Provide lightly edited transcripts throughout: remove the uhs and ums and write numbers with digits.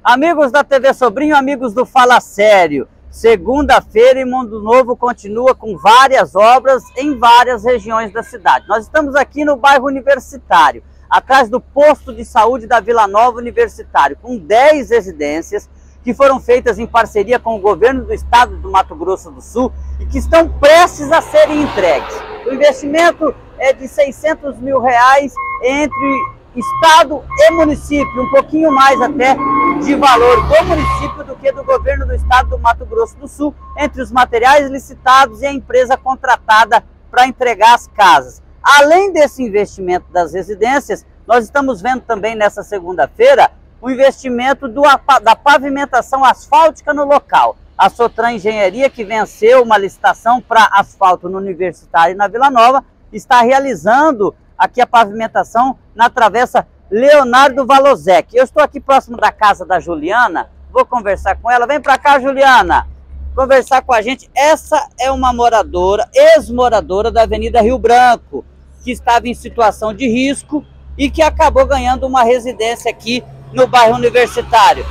Amigos da TV Sobrinho, amigos do Fala Sério, segunda-feira e Mundo Novo continua com várias obras em várias regiões da cidade. Nós estamos aqui no bairro Universitário, atrás do posto de saúde da Vila Nova Universitário, com 10 residências que foram feitas em parceria com o governo do estado do Mato Grosso do Sul e que estão prestes a serem entregues. O investimento é de R$600 mil entre estado e município, um pouquinho mais até de valor do município do que do governo do estado do Mato Grosso do Sul, entre os materiais licitados e a empresa contratada para entregar as casas. Além desse investimento das residências, nós estamos vendo também nessa segunda-feira o investimento da pavimentação asfáltica no local. A Sotran Engenharia, que venceu uma licitação para asfalto no Universitário e na Vila Nova, está realizando aqui a pavimentação na travessa Leonardo Valozec. Eu estou aqui próximo da casa da Juliana, vou conversar com ela. Vem para cá, Juliana, conversar com a gente. Essa é uma moradora, ex-moradora da Avenida Rio Branco, que estava em situação de risco e que acabou ganhando uma residência aqui no bairro Universitário.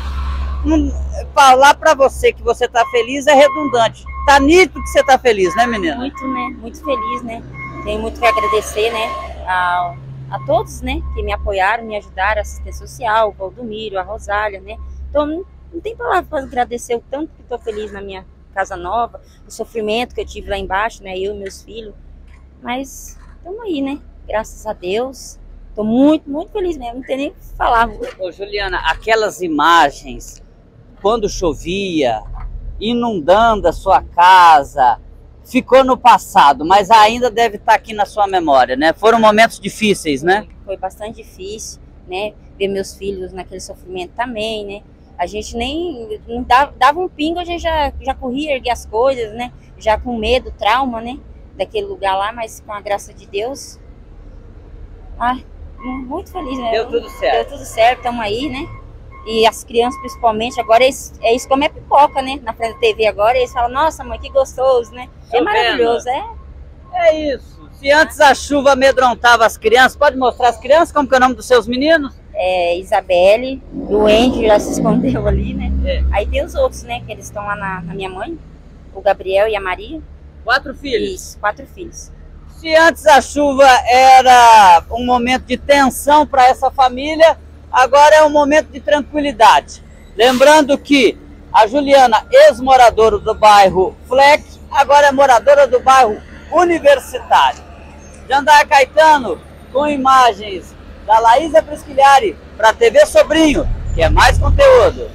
Falar para você que você está feliz é redundante. Tá nítido que você está feliz, né, menina? Muito, né? Muito feliz, né? Tenho muito que agradecer, né, a todos, né, que me apoiaram, me ajudaram, a assistência social, o Valdomiro, a Rosália, né. Então, não tem palavra para agradecer o tanto que estou feliz na minha casa nova, o sofrimento que eu tive lá embaixo, né, eu e meus filhos. Mas estamos aí, né, graças a Deus. Estou muito, muito feliz mesmo, não tem nem o que falar. Ô, Juliana, aquelas imagens, quando chovia, inundando a sua casa, ficou no passado, mas ainda deve estar aqui na sua memória, né? Foram momentos difíceis, né? Foi bastante difícil, né? Ver meus filhos naquele sofrimento também, né? A gente nem não dava um pingo, a gente já corria, erguia as coisas, né? Já com medo, trauma, né? Daquele lugar lá, mas com a graça de Deus, muito feliz, né? Deu tudo certo. Deu tudo certo, estamos aí, né? E as crianças principalmente, agora eles comem a pipoca, né? Na frente da TV agora, eles falam, nossa mãe, que gostoso, né? É maravilhoso, É isso. Se antes a chuva amedrontava as crianças, pode mostrar as crianças? Como que é o nome dos seus meninos? É Isabelle, o Andy já se escondeu ali, né? É. Aí tem os outros, né? Que eles estão lá na minha mãe, o Gabriel e a Maria. 4 filhos? Isso, 4 filhos. Se antes a chuva era um momento de tensão para essa família, agora é um momento de tranquilidade. Lembrando que a Juliana, ex-moradora do bairro Fleck, agora é moradora do bairro Universitário. Jandaia Caetano, com imagens da Laísa Prisquilhari, para a TV Sobrinho, que é mais conteúdo.